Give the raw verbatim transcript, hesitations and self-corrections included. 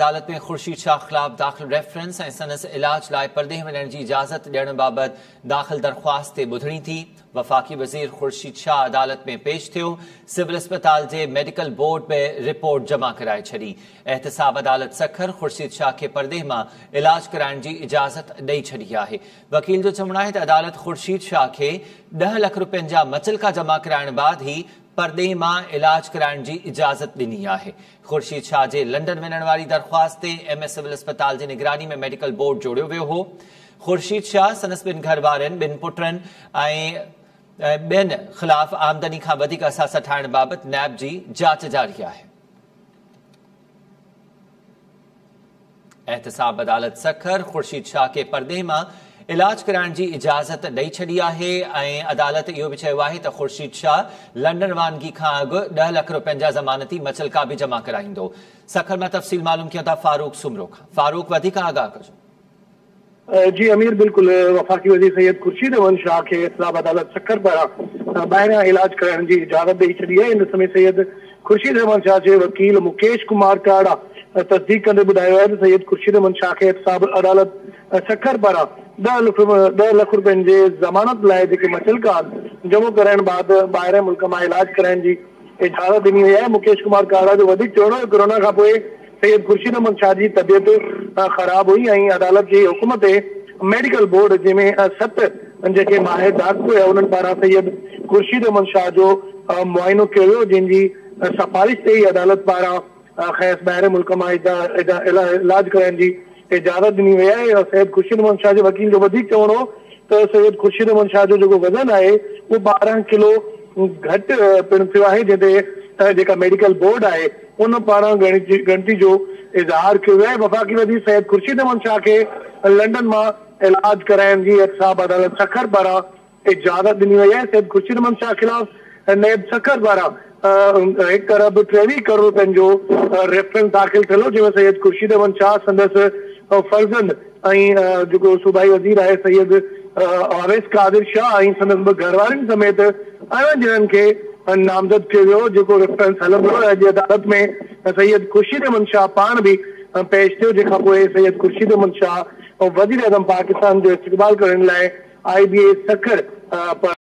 अदालत में खुर्शीद शाह खिलाफ दाख़िल रेफरेंस ऐं संदसि इलाज लाइ परदेह वञण जी इजाज़त ॾियण बाबति दाख़िल दरख़्वास्त ते ॿुधणी थी। वफ़ाक़ी वज़ीर खुर्शीद शाह अदालत में पेश थियो। सिविल अस्पताल जे मेडिकल बोर्ड में रिपोर्ट जमा कराए छॾी। एहतिसाब अदालत सखर खुर्शीद शाह खे परदेह मां इलाज कराइण जी इजाज़त ॾेई छॾी आहे। वकील जो चवणु आहे त अदालत खुर्शीद शाह खे ॾह लख रुपयनि जा मचलका जमा कराइण बैदि ई परदेह मां इलाज कराइण जी इजाज़त ॾिनी आहे। खुर्शीद शाह जे लंडन वञण वारी दरख़्वास्त ते एम एस सिविल अस्पताल जी निगरानी में मेडिकल बोर्ड जोड़ियो वियो हो। खुर्शीद शाह संदसि ॿिनि घर वारनि ॿिनि पुटनि ऐं ॿियनि ख़िलाफ़ आमदनी खां वधीक असासा ठाहिण बाबति नैब जी जांच जारी आहे। एहतिसाब अदालत सखर खुर्शीद शाह खे परदेह मां इलाज कराइण जी इजाज़त ॾेई छॾी आहे ऐं अदालत इहो बि चयो आहे त खुर्शीद शाह लंडन रवानगी खां अॻु ॾह लख रुपयनि जा ज़मानती मचलका बि जमा कराईंदो। सखर मां तफ़सील मालूम कयूं था फारूक सुमरो खां। फारूक, वधीक आगाह कजो। जी अमीर, बिल्कुल वफ़ाक़ी वज़ीर सैयद खुर्शीद अहमद शाह खे एहतिसाब अदालत सखर पारां ॿाहिरियां इलाज कराइण जी इजाज़त ॾेई छॾी आहे। इन समय सैयद खुर्शीद अहमद शाह जे वकील मुकेश कुमार काड़ा तस्दीक कंदे ॿुधायो आहे त सैयद खुर्शीद अहमद शाह खे एहतिसाब अदालत सखर पारां ॾह लख ॾह लख रुपयनि जे ज़मानत लाइ जेके मचलका जमो कराइण बैदि ॿाहिरि मुल्क मां इलाज कराइण जी इजाज़त ॾिनी वई आहे। मुकेश कुमार काड़ा जो वधीक चवणो आहे कोरोना खां पोइ सैयद खुर्शीद अहमद शाह जी तबियत ख़राब हुई ऐं अदालत जे हुकुम ते मेडिकल बोर्ड जंहिंमें सत जेके माहिर डॉक्टर हुआ उन्हनि पारां सैयद खुर्शीद अहमद शाह जो मुआइनो कयो वियो, जंहिंजी सिफारिश ते ई अदालत पारां ख़ैर ॿाहिरि मुल्क मां इलाज कराइण जी इजाज़त ॾिनी वई आहे। सैयद खुर्शीद अहमद शाह जे वकील जो वधीक चवणो त सैयद खुर्शीद अहमद शाह जो जेको वज़न आहे उहो ॿारहं किलो घटि पिणु थियो आहे, जंहिं जेका मेडिकल बोर्ड आहे उन पारां गणती गणती जो इज़हार कयो वियो आहे। वफ़ाक़ी वज़ीर सैयद खुर्शीद अहमद शाह खे लंडन मां इलाज कराइण जी एहतिसाब अदालत सखर पारां इजाज़त ॾिनी वई आहे। सैयद खुर्शीद अहमद शाह खिलाफ़ नैब सखर पारां हिकु अरब टेवीह करोड़ रुपयनि जो रेफरेंस दाख़िल थियल हो, जंहिंमें सैयद खुर्शीद अहमद शाह संदसि फर्ज़ंद ऐं जेको सूबाई वज़ीर आहे सैयद अवैस कादिर शाह ऐं संदसि ॿ घरवारनि समेत अरिड़हं ॼणनि खे नामज़द कयो वियो, जेको रेफरेंस हलंदो। अॼु अदालत में सैयद खुर्शीद अहमद शाह पाण बि पेश थियो, जंहिंखां पोइ सैयद खुर्शीद अहमद शाह वज़ीर आज़म पाकिस्तान जो इस्तक़बाल करण लाइ आई बी ए सखर